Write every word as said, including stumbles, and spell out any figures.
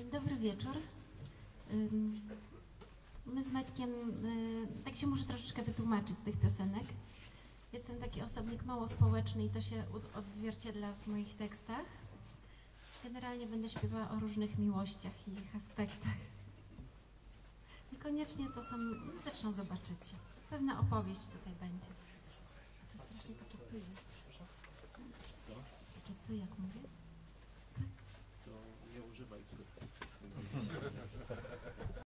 Dobry wieczór. My z Maćkiem, tak się muszę troszeczkę wytłumaczyć z tych piosenek. Jestem taki osobnik mało społeczny i to się odzwierciedla w moich tekstach. Generalnie będę śpiewała o różnych miłościach i ich aspektach. Niekoniecznie to są, zresztą zobaczycie. Pewna opowieść tutaj będzie.